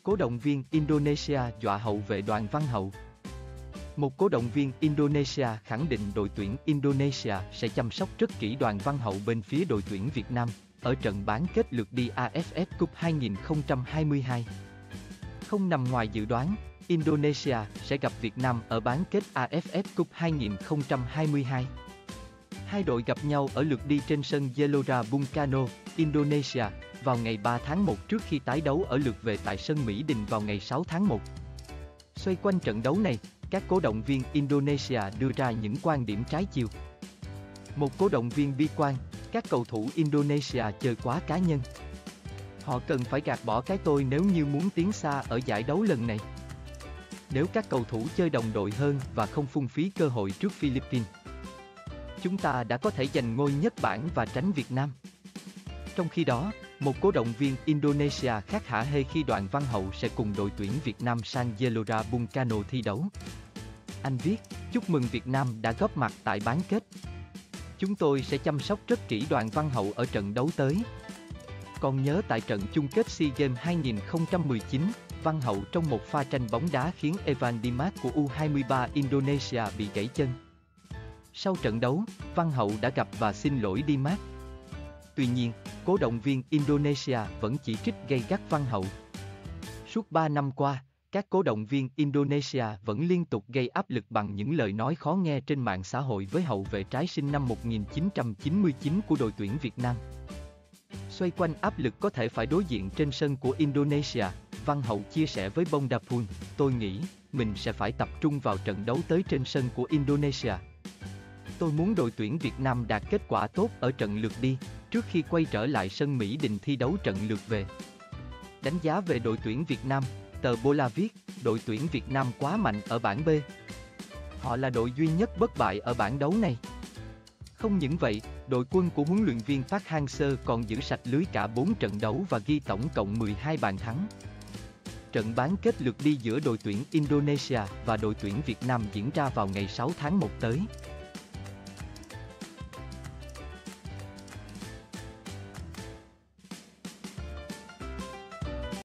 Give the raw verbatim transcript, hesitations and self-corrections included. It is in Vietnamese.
Cố động viên Indonesia dọa hậu vệ Đoàn Văn Hậu. Một cố động viên Indonesia khẳng định đội tuyển Indonesia sẽ chăm sóc rất kỹ Đoàn Văn Hậu bên phía đội tuyển Việt Nam ở trận bán kết lượt đi a ép ép Cup hai không hai hai. Không nằm ngoài dự đoán, Indonesia sẽ gặp Việt Nam ở bán kết a ép ép Cup hai không hai hai. Hai đội gặp nhau ở lượt đi trên sân Gelora Bung Karno, Indonesia, vào ngày ba tháng một trước khi tái đấu ở lượt về tại sân Mỹ Đình vào ngày sáu tháng một. Xoay quanh trận đấu này, các cổ động viên Indonesia đưa ra những quan điểm trái chiều. Một cổ động viên bi quan, các cầu thủ Indonesia chơi quá cá nhân. Họ cần phải gạt bỏ cái tôi nếu như muốn tiến xa ở giải đấu lần này. Nếu các cầu thủ chơi đồng đội hơn và không phung phí cơ hội trước Philippines, chúng ta đã có thể giành ngôi nhất bảng và tránh Việt Nam. Trong khi đó, một cổ động viên Indonesia khác hả hê khi Đoàn Văn Hậu sẽ cùng đội tuyển Việt Nam sang Gelora Bung Karno thi đấu. Anh viết, chúc mừng Việt Nam đã góp mặt tại bán kết. Chúng tôi sẽ chăm sóc rất kỹ Đoàn Văn Hậu ở trận đấu tới. Còn nhớ tại trận chung kết SEA Games hai không một chín, Văn Hậu trong một pha tranh bóng đá khiến Evan Dimas của U hai ba Indonesia bị gãy chân. Sau trận đấu, Văn Hậu đã gặp và xin lỗi Dimas. Tuy nhiên, cố động viên Indonesia vẫn chỉ trích gay gắt Văn Hậu. Suốt ba năm qua, các cố động viên Indonesia vẫn liên tục gây áp lực bằng những lời nói khó nghe trên mạng xã hội với hậu vệ trái sinh năm một nghìn chín trăm chín mươi chín của đội tuyển Việt Nam. Xoay quanh áp lực có thể phải đối diện trên sân của Indonesia, Văn Hậu chia sẻ với Bongdapul, tôi nghĩ, mình sẽ phải tập trung vào trận đấu tới trên sân của Indonesia. Tôi muốn đội tuyển Việt Nam đạt kết quả tốt ở trận lượt đi, trước khi quay trở lại sân Mỹ Đình thi đấu trận lượt về. Đánh giá về đội tuyển Việt Nam, tờ Bola viết, đội tuyển Việt Nam quá mạnh ở bảng B. Họ là đội duy nhất bất bại ở bảng đấu này. Không những vậy, đội quân của huấn luyện viên Park Hang-seo còn giữ sạch lưới cả bốn trận đấu và ghi tổng cộng mười hai bàn thắng. Trận bán kết lượt đi giữa đội tuyển Indonesia và đội tuyển Việt Nam diễn ra vào ngày sáu tháng một tới.